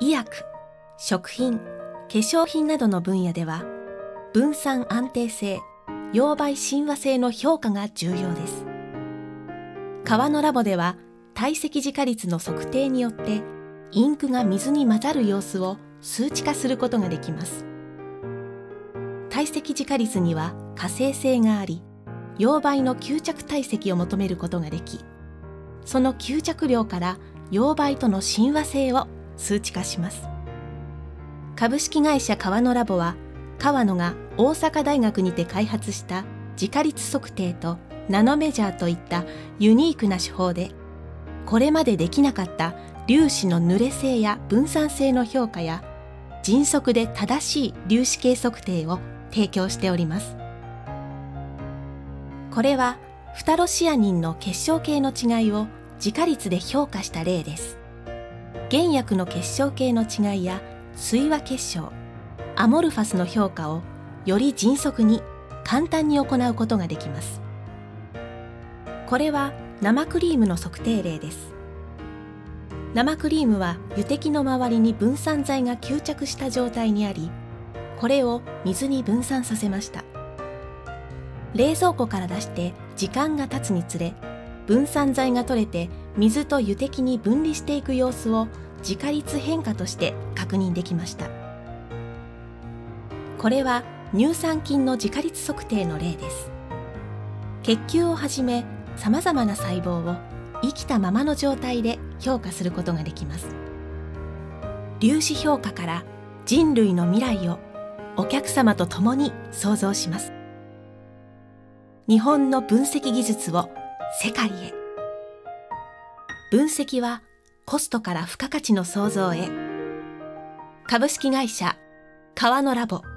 医薬、食品、化粧品などの分野では、分散安定性、溶媒親和性の評価が重要です。川のラボでは、堆積磁化率の測定によって、インクが水に混ざる様子を数値化することができます。堆積磁化率には可成性があり、溶媒の吸着体積を求めることができ、その吸着量から溶媒との親和性を数値化します。株式会社川野ラボは、川野が大阪大学にて開発した磁化率測定とナノメジャーといったユニークな手法で、これまでできなかった粒子の濡れ性や分散性の評価や、迅速で正しい粒子計測定を提供しております。これはフタロシアニンの結晶系の違いを磁化率で評価した例です。原薬の結晶系の違いや水和結晶、アモルファスの評価をより迅速に簡単に行うことができます。これは生クリームの測定例です。生クリームは油滴の周りに分散剤が吸着した状態にあり、これを水に分散させました。冷蔵庫から出して時間が経つにつれ、分散剤が取れて水と油滴に分離していく様子を磁化率変化として確認できました。これは乳酸菌の磁化率測定の例です。血球をはじめさまざまな細胞を生きたままの状態で評価することができます。粒子評価から人類の未来をお客様と共に創造します。日本の分析技術を世界へ。分析はコストから付加価値の創造へ。株式会社川野ラボ。